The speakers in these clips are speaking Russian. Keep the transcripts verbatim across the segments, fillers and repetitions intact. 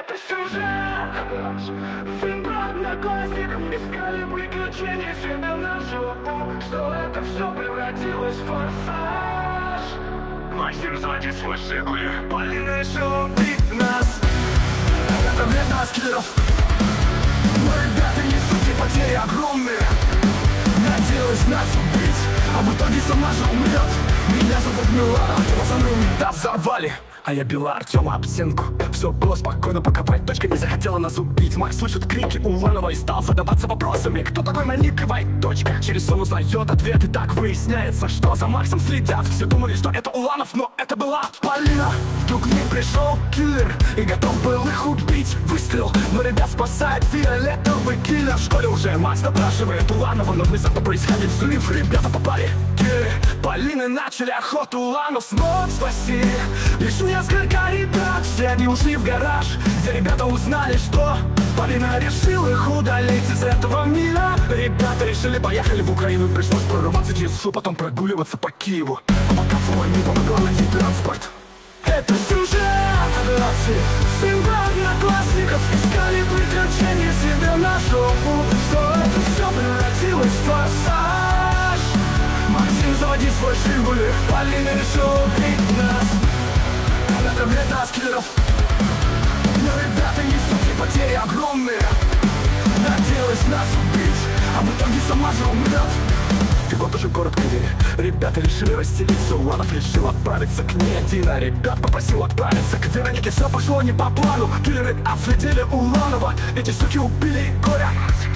Это сюжет, фильм про одноклассников. Искали приключения себе на жопу. Что это все превратилось в форсаж. Максим, заводи свой Жигули. Полина решила убить нас. Это вредно от киллеров. Но ребята несут и потери огромные. Надеялась нас убить, а в итоге сама же умрет. Меня зовут Милана, пацаны да взорвали. А я била Артема об стенку. Все было спокойно, пока Вайт точка не захотела нас убить. Макс слышит крики Уланова и стал задаваться вопросами. Кто такой на ник и Вайт точка? Через сон узнает ответ, и так выясняется, что за Максом следят. Все думали, что это Уланов, но это была Полина. Вдруг к ним пришел киллер и готов был их убить. Выстрел, но ребят спасает фиолетовый киллер. В школе уже Макс допрашивает Уланова, но внезапно происходит взрыв. Ребята попали киллеры Полины, начали охоту. Уланов смог спасти лишь несколько ребят. Все они ушли в гараж, где ребята узнали, что Полина решила их удалить из этого мира. Ребята решили, поехали в Украину. Пришлось прорываться через Шу, потом прогуливаться по Киеву. А пока войне помогла найти транспорт. Это сюжет, сын одноклассников. Искали приключения себе на жопу. Что это все превратилось в форсаж. Максим, заводи свой Жигули. Полина решила убить нас. Это вредно от киллеров. Но ребята несут и потери огромные. Надеялась нас убить, а в итоге сама же умрет. И вот уже город Кривери. Ребята решили расстелиться. Уланов решил отправиться к ней один, а ребят попросил отправиться к Веронике. Все пошло не по плану. Киллеры отследили Уланова. Эти суки убили Игоря.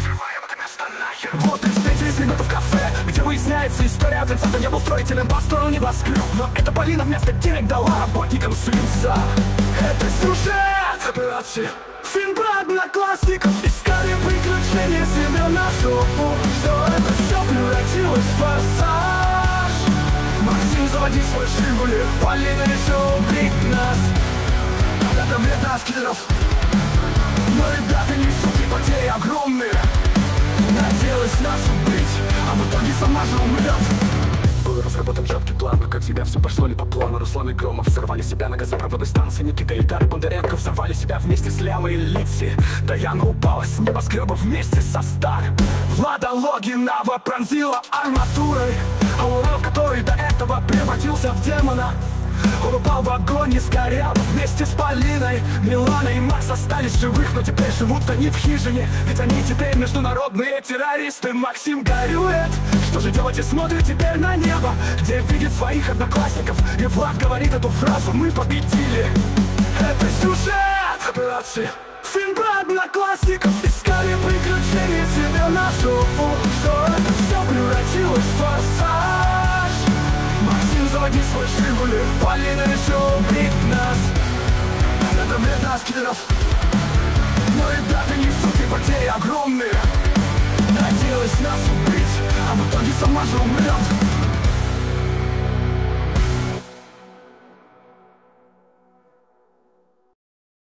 Вот и встретились ребята в кафе, где выясняется история. Отрицата не был строителем, построил небоскреб. Но эта Полина вместо денег дала работникам свинца. Это сюжет, фильм про одноклассников. Искали приключения себе на жопу. Что это все превратилось в форсаж. Максим, заводи свой Жигули. Полина решила убить нас. Это вредно от киллеров. Но ребята несут и потери огромные. Надеялась нас убить, а в итоге сама же умрет. Был разработан четкий план, но как всегда все пошло не по плану. Руслан и Громов взорвали себя на газопроводной станции. Никита и Дарья Бондаренко взорвали себя вместе с Лямой и Литси. Даяна упала с небоскреба вместе со Стар. Влада Логинова пронзила арматурой. А Уланов, который до этого превратился в демона, он упал в огонь и сгорел вместе с Полиной. Милана и Макс остались живых, но теперь живут они в хижине. Ведь они теперь международные террористы. Максим горюет, что же делать, и смотрит теперь на небо, где видит своих одноклассников. И Влад говорит эту фразу: мы победили. Это сюжет, фильм про одноклассников. Искали приключения себе на жопу. Что это все превратилось в форсаж. Максим, заводи свой Жигули. Полина решила убить нас. Это вредно от киллеров. Но ребята несут и потери огромные. Надеялась нас убить, а в итоге сама же умрет.